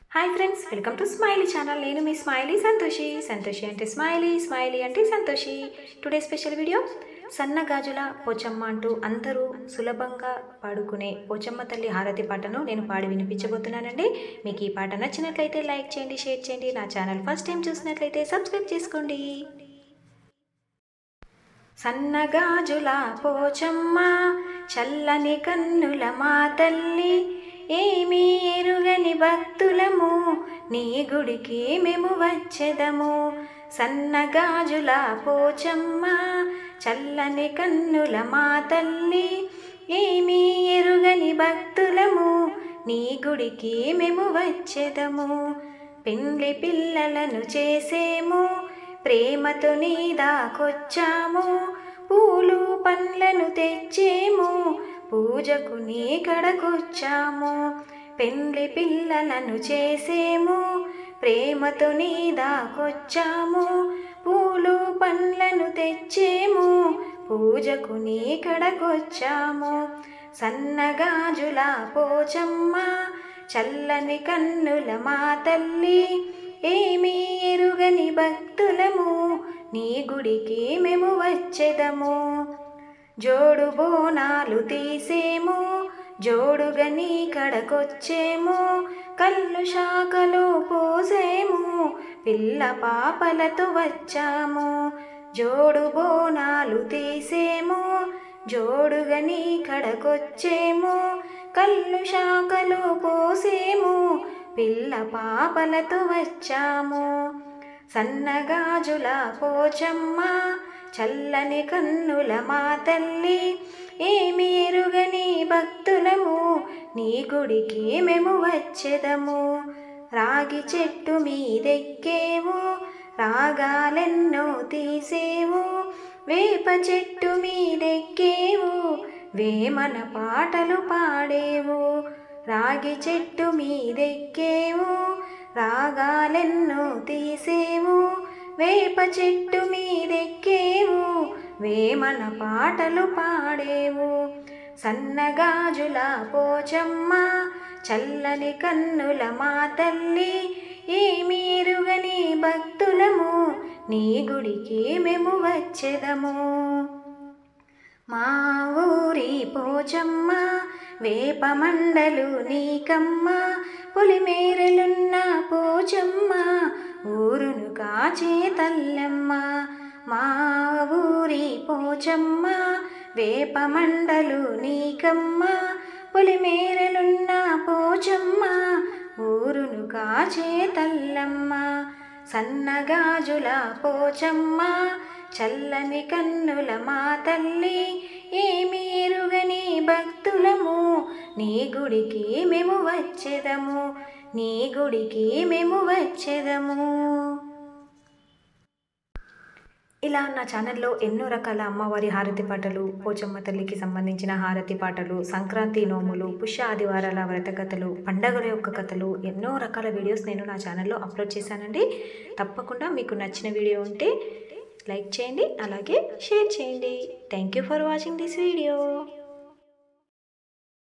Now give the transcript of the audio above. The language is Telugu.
Hi friends, welcome to smiley channel. నేను మీ స్మైలీ సంతోషి. సంతోషి అంటే స్మైలీ, స్మైలీ అంటే సంతోషి. టుడే స్పెషల్ వీడియో సన్నగాజుల పోచమ్మ అంటూ అందరూ సులభంగా పాడుకునే పోచమ్మ తల్లి హారతి పాటను నేను పాడి వినిపించబోతున్నానండి. మీకు ఈ పాట నచ్చినట్లయితే లైక్ చేయండి, షేర్ చేయండి. నా ఛానల్ ఫస్ట్ టైం చూసినట్లయితే సబ్స్క్రైబ్ చేసుకోండి. సన్నగాజుల పోచమ్మ చల్లని కన్నుల మా తల్లి, ఏమీ ఎరుగని భక్తులము నీ గుడికి మేము వచ్చెదము. సన్నగాజుల పోచమ్మ చల్లని కన్నుల మా తల్లి, ఏమీ ఎరుగని భక్తులము నీ గుడికి మేము వచ్చెదము. పెండ్లి పిల్లలను చేసేము, ప్రేమతో నీ దాకొచ్చాము. పూలు పండ్లను తెచ్చేము, పూజకు నీ కడకొచ్చాము. పెండ్లి పిల్లలను చేసేము, ప్రేమతో నీ దాకొచ్చాము. పూలు పండ్లను తెచ్చేము, పూజకు నీ కడకొచ్చాము. సన్నగాజుల పోచమ్మ చల్లని కన్నుల మా తల్లి, ఏమీ ఎరుగని భక్తులము నీ గుడికి మేము వచ్చెదము. జోడు బోనాలు తీసేము, జోడుగా నీ కడకొచ్చేము. కళ్ళు శాఖలో పోసేము, పిల్ల పాపలతో వచ్చాము. జోడు బోనాలు తీసేము, జోడుగా నీ కడకొచ్చేము. కళ్ళు శాఖలో పోసేము, పిల్ల పాపలతో వచ్చాము. సన్నగాజుల పోచమ్మ చల్లని కన్నుల మా తల్లి, ఏమీ ఎరుగని భక్తులము నీ గుడికి మేము వచ్చెదము. రాగి చెట్టు మీదెక్కేవు, రాగాలెన్నో తీసేవు. వేప చెట్టు మీదెక్కేవు, వేమన పాటలు పాడేవు. రాగి చెట్టు మీదెక్కేవు, రాగాలెన్నో తీసేవు. వేప చెట్టు మీదెక్కేవు, వేమన పాటలు పాడేవు. సన్నగాజుల పోచమ్మ చల్లని కన్నుల మా తల్లి, ఏమీ ఎరుగని భక్తులము నీ గుడికి మేము వచ్చెదము. మా ఊరి పోచమ్మ వేప మండలు నీకమ్మ, పొలిమేరలున్న పోచమ్మ ఊరును కాచే తల్లెమ్మ. మా ఊరి పోచమ్మ వేప మండలు నీకమ్మ, పొలిమేరలున్న పోచమ్మ ఊరును కాచే తల్లెమ్మ. సన్నగాజుల పోచమ్మ చల్లని కన్నుల మా తల్లి, ఏమీ ఎరుగని భక్తులము నీ గుడికి మేము వచ్చెదము. నీ గుడికి మేము వచ్చెదము. ఇలా నా ఛానల్లో ఎన్నో రకాల అమ్మవారి హారతి పాటలు, పోచమ్మ తల్లికి సంబంధించిన హారతి పాటలు, సంక్రాంతి నోములు, పుష్య ఆదివారాల వ్రత కథలు, పండగల యొక్క కథలు, ఎన్నో రకాల వీడియోస్ నేను నా ఛానల్లో అప్లోడ్ చేశానండి. తప్పకుండా మీకు నచ్చిన వీడియో ఉంటే లైక్ చేయండి, అలాగే షేర్ చేయండి. Thank you for watching this video.